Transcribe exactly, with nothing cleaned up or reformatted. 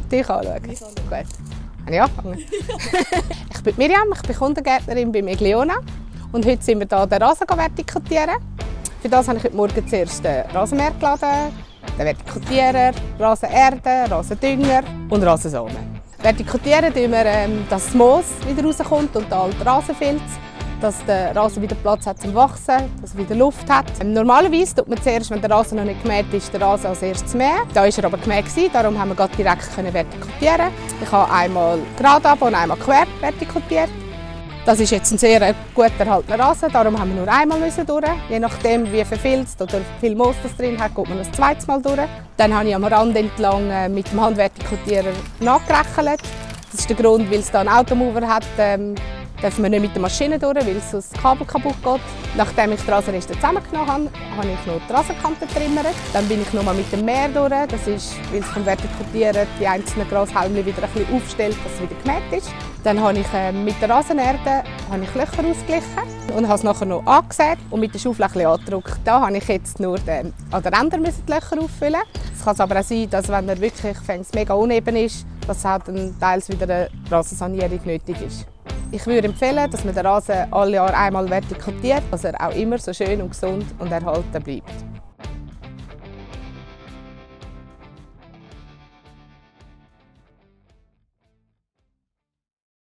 Dich anschauen? Mich anschauen. Gut. Habe ich angefangen? Ich bin Miriam, ich bin Kundengärtnerin bei Megliona. Und heute sind wir hier, den Rasen vertikutieren. Für das habe ich heute Morgen zuerst den Rasenmäher geladen, den Vertikutierer, Rasenerde, Rasendünger und Rasensamen. Vertikutieren tun wir, ähm, dass das Moos wieder rauskommt und der alte Rasenfilz, dass der Rasen wieder Platz hat zum Wachsen, dass er wieder Luft hat. Ähm, normalerweise tut man zuerst, wenn der Rasen noch nicht gemäht ist, den Rasen als erstes mähen. Da war er aber gemäht, darum haben wir gerade direkt vertikutieren. Ich habe einmal gerade und einmal quer vertikutiert. Das ist jetzt ein sehr gut erhaltener Rasen, darum haben wir nur einmal durch. Je nachdem, wie verfilzt oder viel Moos das drin hat, geht man das zweites Mal durch. Dann habe ich am Rand entlang mit dem Handvertikutierer nachgerechnet. Das ist der Grund, weil es da einen Automover hat, ähm, darf man nicht mit der Maschine durch, weil sonst das Kabel kaputt geht. Nachdem ich die Rasenreste zusammengenommen habe, habe ich noch die Rasenkante getrimmert. Dann bin ich noch mal mit dem Mäher durch. Das ist, weil es vom Vertikutieren die einzelnen Grashälmchen wieder ein bisschen aufstellt, dass es wieder gemäht ist. Dann habe ich äh, mit der Rasenerde habe ich Löcher ausgeglichen und habe es nachher noch angesät und mit der Schaufel ein bisschen angedrückt. Da habe ich jetzt nur den, an den Rändern die Löcher auffüllen. Es kann aber auch sein, dass wenn er wirklich fängt's mega uneben ist, dass halt dann teils wieder eine Rasensanierung nötig ist. Ich würde empfehlen, dass man den Rasen alle Jahre einmal vertikutiert, dass er auch immer so schön und gesund und erhalten bleibt.